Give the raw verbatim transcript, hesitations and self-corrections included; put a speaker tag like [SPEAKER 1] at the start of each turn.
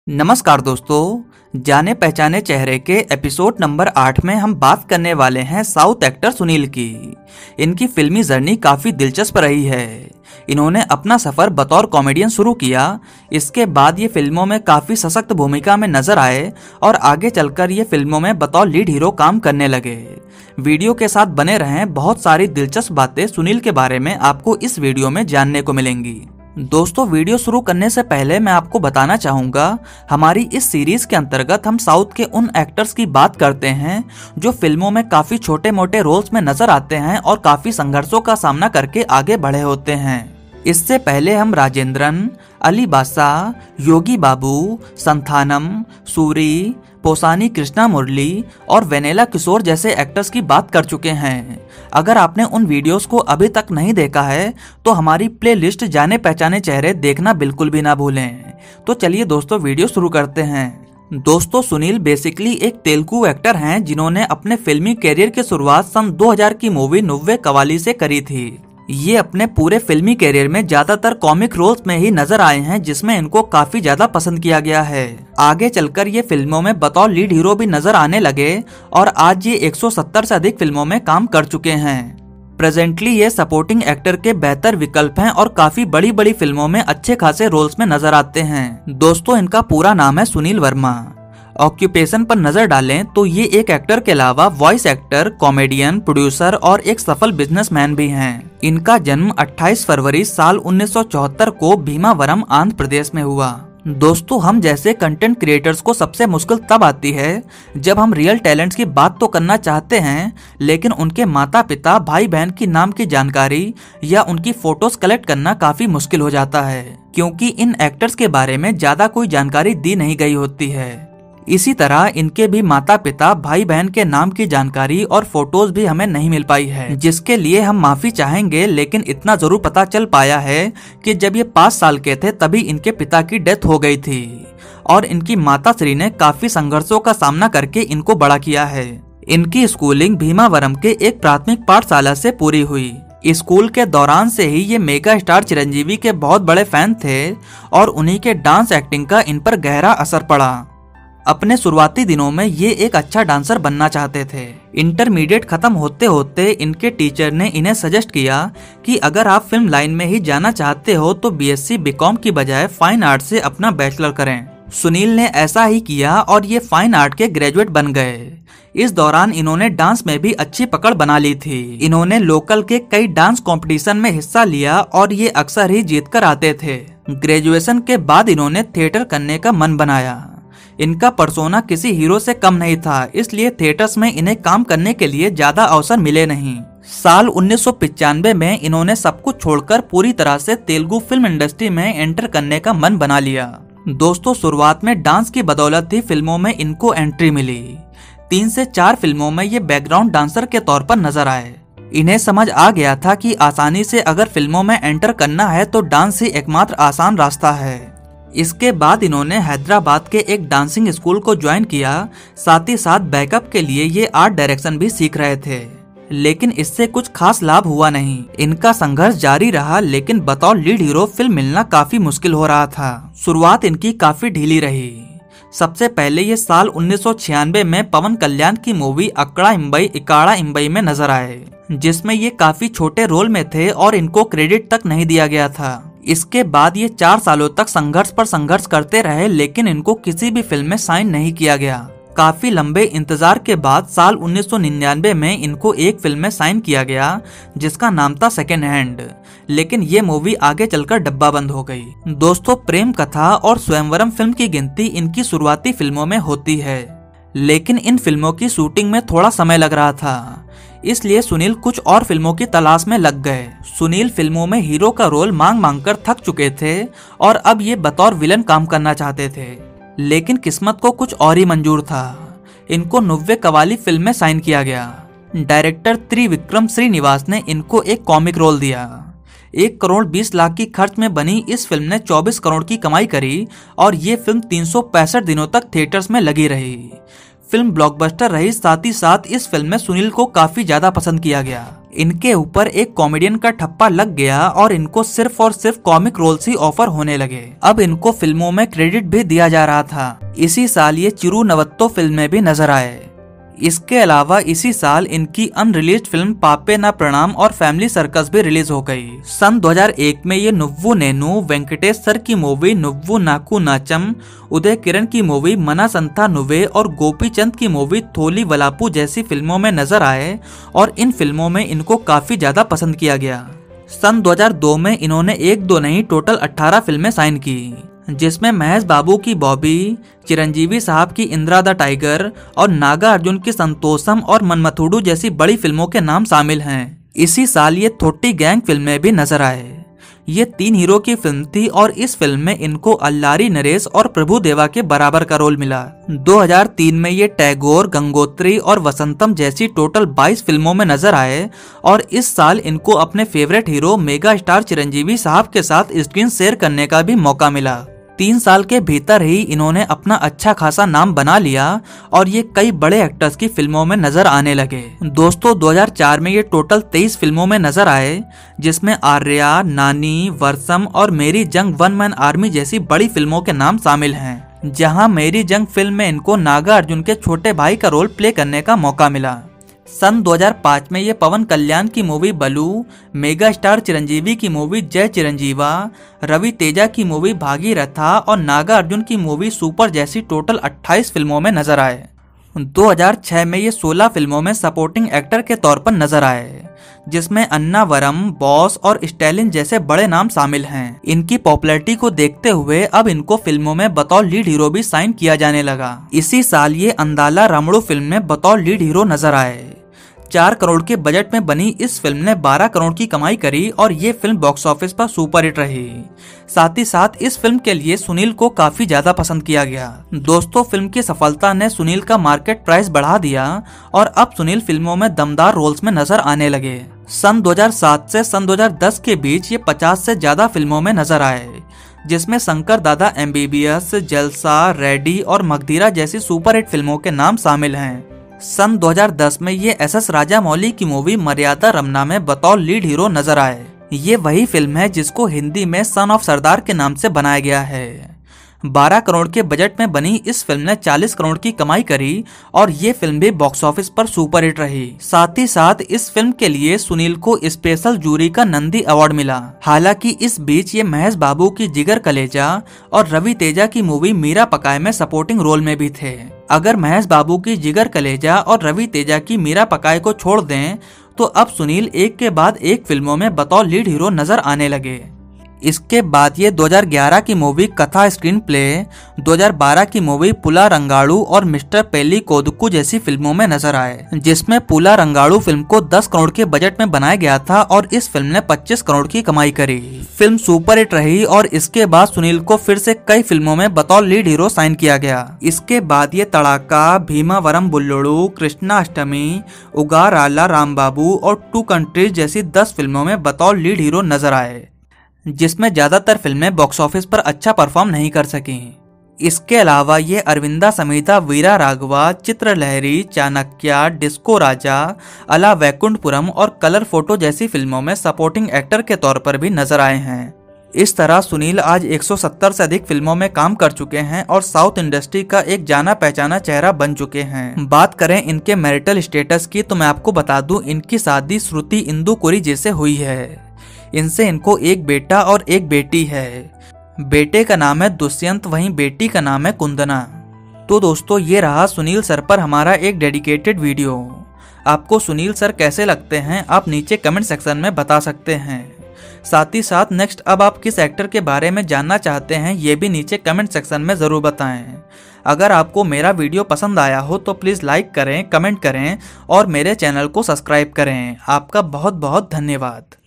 [SPEAKER 1] नमस्कार दोस्तों, जाने पहचाने चेहरे के एपिसोड नंबर आठ में हम बात करने वाले हैं साउथ एक्टर सुनील की। इनकी फिल्मी जर्नी काफ़ी दिलचस्प रही है। इन्होंने अपना सफ़र बतौर कॉमेडियन शुरू किया, इसके बाद ये फिल्मों में काफ़ी सशक्त भूमिका में नजर आए और आगे चलकर ये फिल्मों में बतौर लीड हीरो काम करने लगे। वीडियो के साथ बने रहें, बहुत सारी दिलचस्प बातें सुनील के बारे में आपको इस वीडियो में जानने को मिलेंगी। दोस्तों, वीडियो शुरू करने से पहले मैं आपको बताना चाहूँगा, हमारी इस सीरीज के अंतर्गत हम साउथ के उन एक्टर्स की बात करते हैं जो फिल्मों में काफ़ी छोटे मोटे रोल्स में नजर आते हैं और काफ़ी संघर्षों का सामना करके आगे बढ़े होते हैं। इससे पहले हम राजेंद्रन, अली बादशाह, योगी बाबू, संथानम, सूरी, पोसानी कृष्णा मुरली और वेनेला किशोर जैसे एक्टर्स की बात कर चुके हैं। अगर आपने उन वीडियोस को अभी तक नहीं देखा है तो हमारी प्लेलिस्ट जाने पहचाने चेहरे देखना बिल्कुल भी ना भूलें। तो चलिए दोस्तों, वीडियो शुरू करते हैं। दोस्तों, सुनील बेसिकली एक तेलुगु एक्टर हैं जिन्होंने अपने फिल्मी कैरियर की शुरुआत सन दो हज़ार की मूवी नुव्वे कवाली से करी थी। ये अपने पूरे फिल्मी कैरियर में ज्यादातर कॉमिक रोल्स में ही नजर आए हैं, जिसमें इनको काफी ज्यादा पसंद किया गया है। आगे चलकर ये फिल्मों में बतौर लीड हीरो भी नजर आने लगे और आज ये एक सौ सत्तर से अधिक फिल्मों में काम कर चुके हैं। प्रेजेंटली ये सपोर्टिंग एक्टर के बेहतर विकल्प हैं और काफी बड़ी बड़ी फिल्मों में अच्छे खासे रोल्स में नजर आते हैं। दोस्तों, इनका पूरा नाम है सुनील वर्मा। ऑक्यूपेशन पर नजर डालें तो ये एक एक्टर के अलावा वॉइस एक्टर, कॉमेडियन, प्रोड्यूसर और एक सफल बिजनेसमैन भी हैं। इनका जन्म अट्ठाईस फरवरी साल उन्नीस सौ चौहत्तर को भीमावरम, आंध्र प्रदेश में हुआ। दोस्तों, हम जैसे कंटेंट क्रिएटर्स को सबसे मुश्किल तब आती है जब हम रियल टैलेंट्स की बात तो करना चाहते हैं, लेकिन उनके माता पिता, भाई बहन की नाम की जानकारी या उनकी फोटोज कलेक्ट करना काफी मुश्किल हो जाता है, क्योंकि इन एक्टर्स के बारे में ज्यादा कोई जानकारी दी नहीं गई होती है। इसी तरह इनके भी माता पिता, भाई बहन के नाम की जानकारी और फोटोज भी हमें नहीं मिल पाई है, जिसके लिए हम माफी चाहेंगे। लेकिन इतना जरूर पता चल पाया है कि जब ये पाँच साल के थे तभी इनके पिता की डेथ हो गई थी और इनकी माता श्री ने काफी संघर्षों का सामना करके इनको बड़ा किया है। इनकी स्कूलिंग भीमावरम के एक प्राथमिक पाठशाला से पूरी हुई। स्कूल के दौरान से ही ये मेगा स्टार चिरंजीवी के बहुत बड़े फैन थे और उन्हीं के डांस एक्टिंग का इन पर गहरा असर पड़ा। अपने शुरुआती दिनों में ये एक अच्छा डांसर बनना चाहते थे। इंटरमीडिएट खत्म होते होते इनके टीचर ने इन्हें सजेस्ट किया कि अगर आप फिल्म लाइन में ही जाना चाहते हो तो बीएससी बीकॉम की बजाय फाइन आर्ट से अपना बैचलर करें। सुनील ने ऐसा ही किया और ये फाइन आर्ट के ग्रेजुएट बन गए। इस दौरान इन्होंने डांस में भी अच्छी पकड़ बना ली थी। इन्होंने लोकल के कई डांस कंपटीशन में हिस्सा लिया और ये अक्सर ही जीत कर आते थे। ग्रेजुएशन के बाद इन्होंने थिएटर करने का मन बनाया। इनका पर्सोना किसी हीरो से कम नहीं था, इसलिए थिएटर्स में इन्हें काम करने के लिए ज्यादा अवसर मिले नहीं। साल उन्नीस सौ पचानवे में इन्होंने सब कुछ छोड़कर पूरी तरह से तेलुगु फिल्म इंडस्ट्री में एंटर करने का मन बना लिया। दोस्तों, शुरुआत में डांस की बदौलत ही फिल्मों में इनको एंट्री मिली। तीन से चार फिल्मों में ये बैकग्राउंड डांसर के तौर पर नजर आए। इन्हें समझ आ गया था कि आसानी से अगर फिल्मों में एंटर करना है तो डांस ही एकमात्र आसान रास्ता है। इसके बाद इन्होंने हैदराबाद के एक डांसिंग स्कूल को ज्वाइन किया। साथ ही साथ बैकअप के लिए ये आर्ट डायरेक्शन भी सीख रहे थे, लेकिन इससे कुछ खास लाभ हुआ नहीं। इनका संघर्ष जारी रहा, लेकिन बतौर लीड हीरो फिल्म मिलना काफी मुश्किल हो रहा था। शुरुआत इनकी काफी ढीली रही। सबसे पहले ये साल उन्नीस सौ छियानवे में पवन कल्याण की मूवी अक्कड़ा इम्बई इकाड़ा इम्बई में नजर आए, जिसमें ये काफी छोटे रोल में थे और इनको क्रेडिट तक नहीं दिया गया था। इसके बाद ये चार सालों तक संघर्ष पर संघर्ष करते रहे, लेकिन इनको किसी भी फिल्म में साइन नहीं किया गया। काफी लंबे इंतजार के बाद साल उन्नीस सौ निन्यानवे में इनको एक फिल्म में साइन किया गया, जिसका नाम था सेकेंड हैंड, लेकिन ये मूवी आगे चलकर डब्बा बंद हो गई। दोस्तों, प्रेम कथा और स्वयंवरम फिल्म की गिनती इनकी शुरुआती फिल्मों में होती है, लेकिन इन फिल्मों की शूटिंग में थोड़ा समय लग रहा था, इसलिए सुनील कुछ और फिल्मों की तलाश में लग गए। सुनील फिल्मों में हीरो का रोल मांग मांग कर थक चुके थे और अब ये बतौर विलन काम करना चाहते थे, लेकिन किस्मत को कुछ और ही मंजूर था। इनको नुव्वे कवाली फिल्म में साइन किया गया। डायरेक्टर त्रिविक्रम श्रीनिवास ने इनको एक कॉमिक रोल दिया। एक करोड़ बीस लाख की खर्च में बनी इस फिल्म ने चौबीस करोड़ की कमाई करी और ये फिल्म तीन सौ पैंसठ दिनों तक थिएटर्स में लगी रही। फिल्म ब्लॉकबस्टर रही। साथ ही साथ इस फिल्म में सुनील को काफी ज्यादा पसंद किया गया। इनके ऊपर एक कॉमेडियन का ठप्पा लग गया और इनको सिर्फ और सिर्फ कॉमिक रोल्स ही ऑफर होने लगे। अब इनको फिल्मों में क्रेडिट भी दिया जा रहा था। इसी साल ये चिरू नवत्तो फिल्म में भी नजर आए। इसके अलावा इसी साल इनकी अनरिलीज्ड फिल्म पापे ना प्रणाम और फैमिली सर्कस भी रिलीज हो गई। सन दो हज़ार एक में ये नुव्वु नेनु, वेंकटेश सर की मूवी नुव्वु नाकू नाचम, उदय किरण की मूवी मना संथा नुवे और गोपी चंद की मूवी थोली वलापू जैसी फिल्मों में नजर आए और इन फिल्मों में इनको काफी ज्यादा पसंद किया गया। सन दो हज़ार दो में इन्होंने एक दो नहीं टोटल अठारह फिल्में साइन की, जिसमें महेश बाबू की बॉबी, चिरंजीवी साहब की इंदिरा द टाइगर और नागा अर्जुन की संतोषम और मनमथुडू जैसी बड़ी फिल्मों के नाम शामिल हैं। इसी साल ये थोट्टी गैंग फिल्म में भी नजर आए। ये तीन हीरो की फिल्म थी और इस फिल्म में इनको अल्लारी नरेश और प्रभु देवा के बराबर का रोल मिला। दो हज़ार तीन में ये टैगोर, गंगोत्री और वसंतम जैसी टोटल बाईस फिल्मों में नजर आए और इस साल इनको अपने favourite hero mega star Chiranjeevi साहब के साथ स्क्रीन शेयर करने का भी मौका मिला। तीन साल के भीतर ही इन्होंने अपना अच्छा खासा नाम बना लिया और ये कई बड़े एक्टर्स की फिल्मों में नजर आने लगे। दोस्तों दो हज़ार चार में ये टोटल तेईस फिल्मों में नजर आए, जिसमें आर्या, नानी, वर्षम और मेरी जंग वन मैन आर्मी जैसी बड़ी फिल्मों के नाम शामिल हैं, जहां मेरी जंग फिल्म में इनको नागा अर्जुन के छोटे भाई का रोल प्ले करने का मौका मिला। सन दो हज़ार पाँच में ये पवन कल्याण की movie Balu, mega star Chiranjeevi की मूवी जय चिरंजीवा, रवि तेजा की मूवी भागीरथा और नागा अर्जुन की मूवी सुपर जैसी टोटल अट्ठाईस फिल्मों में नजर आए। दो हज़ार छह में ये सोलह फिल्मों में सपोर्टिंग एक्टर के तौर पर नजर आए, जिसमें अन्नावरम, बॉस और स्टैलिन जैसे बड़े नाम शामिल हैं। इनकी पॉपुलैरिटी को देखते हुए अब इनको फिल्मों में बतौर लीड हीरो भी साइन किया जाने लगा। इसी साल ये अंदाला रामुडू फिल्म में बतौर लीड हीरो नजर आए। चार करोड़ के बजट में बनी इस फिल्म ने बारह करोड़ की कमाई करी और ये फिल्म बॉक्स ऑफिस पर सुपर हिट रही। साथ ही साथ इस फिल्म के लिए सुनील को काफी ज्यादा पसंद किया गया। दोस्तों फिल्म की सफलता ने सुनील का मार्केट प्राइस बढ़ा दिया और अब सुनील फिल्मों में दमदार रोल्स में नजर आने लगे। सन दो हज़ार सात से सन दो हज़ार दस के बीच ये पचास से ज्यादा फिल्मों में नजर आए, जिसमें शंकर दादा एमबीबीएस, जलसा, रेडी और मगधीरा जैसी सुपरहिट फिल्मों के नाम शामिल हैं। सन दो हज़ार दस में ये एस एस राजामौली की मूवी मर्यादा रमना में बतौर लीड हीरो नजर आए। ये वही फिल्म है जिसको हिंदी में सन ऑफ सरदार के नाम से बनाया गया है। बारह करोड़ के बजट में बनी इस फिल्म ने चालीस करोड़ की कमाई करी और ये फिल्म भी बॉक्स ऑफिस पर सुपर हिट रही। साथ ही साथ इस फिल्म के लिए सुनील को स्पेशल जूरी का नंदी अवार्ड मिला। हालांकि इस बीच ये महेश बाबू की जिगर कलेजा और रवि तेजा की मूवी मीरा पकाए में सपोर्टिंग रोल में भी थे। अगर महेश बाबू की जिगर कलेजा और रवि तेजा की मीरा पकाए को छोड़ दें तो अब सुनील एक के बाद एक फिल्मों में बतौर लीड हीरो नजर आने लगे। इसके बाद ये दो हज़ार ग्यारह की मूवी कथा स्क्रीन प्ले, दो हज़ार बारह की मूवी पुला रंगाड़ू और मिस्टर पेली कोदुक्कू जैसी फिल्मों में नजर आए, जिसमें पुला रंगाड़ू फिल्म को दस करोड़ के बजट में बनाया गया था और इस फिल्म ने पच्चीस करोड़ की कमाई करी। फिल्म सुपर हिट रही और इसके बाद सुनील को फिर से कई फिल्मों में बतौर लीड हीरो साइन किया गया। इसके बाद ये तड़ाका, भीमावरम बुल्लोड़ू, कृष्णाष्टमी, उगार आला रामबाबू और टू कंट्रीज जैसी दस फिल्मों में बतौर लीड हीरो नजर आए, जिसमें ज्यादातर फिल्में बॉक्स ऑफिस पर अच्छा परफॉर्म नहीं कर सकी। इसके अलावा ये अरविंदा समेता, वीरा राघवा, चित्रलहरी, चाणक्या, डिस्को राजा, अला वैकुंठपुरम और कलर फोटो जैसी फिल्मों में सपोर्टिंग एक्टर के तौर पर भी नजर आए हैं। इस तरह सुनील आज एक सौ सत्तर से अधिक फिल्मों में काम कर चुके हैं और साउथ इंडस्ट्री का एक जाना पहचाना चेहरा बन चुके हैं। बात करें इनके मैरिटल स्टेटस की तो मैं आपको बता दूं, इनकी शादी श्रुति इंदुकुरी जी से हुई है। इनसे इनको एक बेटा और एक बेटी है। बेटे का नाम है दुष्यंत, वहीं बेटी का नाम है कुंदना। तो दोस्तों ये रहा सुनील सर पर हमारा एक डेडिकेटेड वीडियो। आपको सुनील सर कैसे लगते हैं आप नीचे कमेंट सेक्शन में बता सकते हैं। साथ ही साथ नेक्स्ट अब आप किस एक्टर के बारे में जानना चाहते हैं ये भी नीचे कमेंट सेक्शन में जरूर बताएं। अगर आपको मेरा वीडियो पसंद आया हो तो प्लीज लाइक करें, कमेंट करें और मेरे चैनल को सब्सक्राइब करें। आपका बहुत बहुत धन्यवाद।